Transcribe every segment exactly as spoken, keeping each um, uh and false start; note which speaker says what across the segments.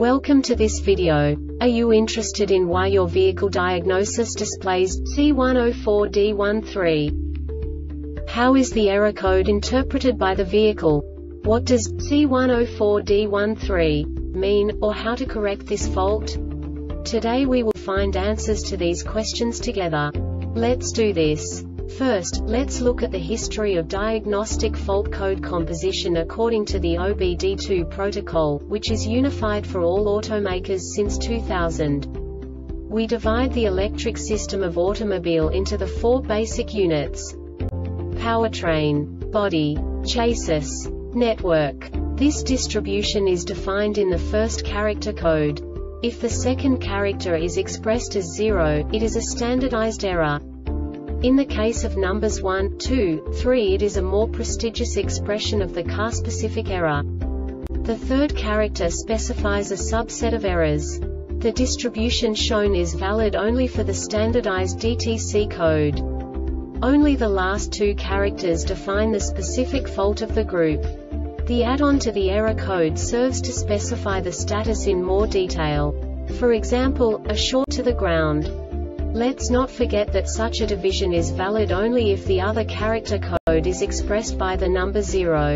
Speaker 1: Welcome to this video. Are you interested in why your vehicle diagnosis displays C one oh four D thirteen? How is the error code interpreted by the vehicle? What does C one oh four D thirteen mean, or how to correct this fault? Today we will find answers to these questions together. Let's do this. First, let's look at the history of diagnostic fault code composition according to the O B D two protocol, which is unified for all automakers since two thousand. We divide the electric system of automobile into the four basic units: powertrain, body, chassis, network. This distribution is defined in the first character code. If the second character is expressed as zero, it is a standardized error. In the case of numbers one, two, three, it is a more prestigious expression of the car-specific error. The third character specifies a subset of errors. The distribution shown is valid only for the standardized D T C code. Only the last two characters define the specific fault of the group. The add-on to the error code serves to specify the status in more detail. For example, a short to the ground. Let's not forget that such a division is valid only if the other character code is expressed by the number zero.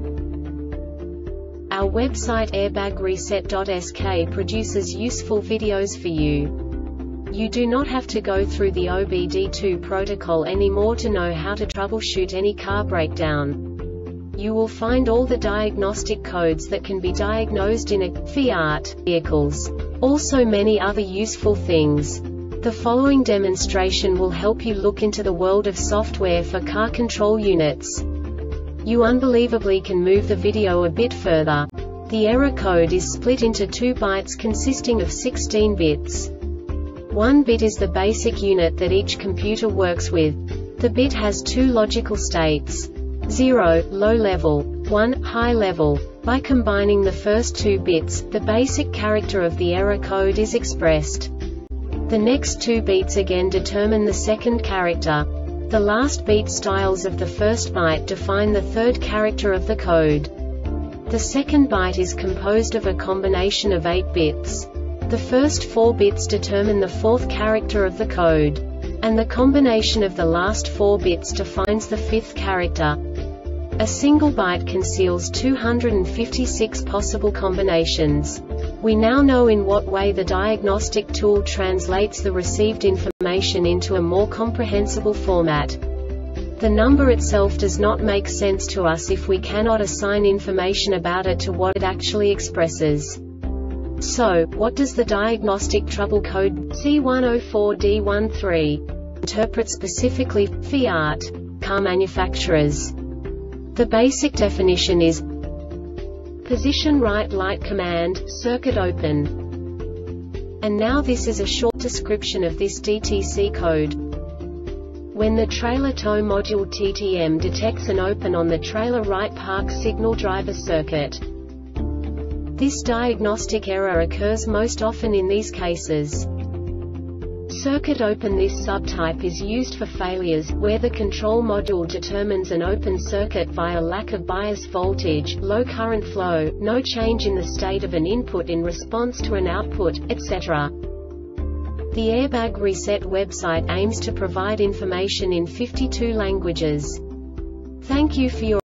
Speaker 1: Our website airbag reset dot S K produces useful videos for you. You do not have to go through the O B D two protocol anymore to know how to troubleshoot any car breakdown. You will find all the diagnostic codes that can be diagnosed in a Fiat vehicles. Also many other useful things. The following demonstration will help you look into the world of software for car control units. You unbelievably can move the video a bit further. The error code is split into two bytes consisting of sixteen bits. One bit is the basic unit that each computer works with. The bit has two logical states: zero, low level, one, high level. By combining the first two bits, the basic character of the error code is expressed. The next two beats again determine the second character. The last beat styles of the first byte define the third character of the code. The second byte is composed of a combination of eight bits. The first four bits determine the fourth character of the code. And the combination of the last four bits defines the fifth character. A single byte conceals two hundred fifty-six possible combinations. We now know in what way the diagnostic tool translates the received information into a more comprehensible format. The number itself does not make sense to us if we cannot assign information about it to what it actually expresses. So, what does the diagnostic trouble code C one oh four D thirteen interpret specifically for Fiat car manufacturers? The basic definition is position right light command, circuit open. And now this is a short description of this D T C code. When the trailer tow module T T M detects an open on the trailer right park signal driver circuit. This diagnostic error occurs most often in these cases. Circuit open. This subtype is used for failures, where the control module determines an open circuit via lack of bias voltage, low current flow, no change in the state of an input in response to an output, et cetera. The Airbag Reset website aims to provide information in fifty-two languages. Thank you for your